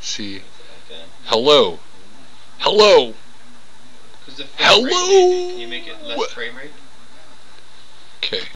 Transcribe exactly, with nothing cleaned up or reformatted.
See. Okay. Hello. Hello. Because the frame Hello. rate, maybe. Can you make it less frame rate? Okay.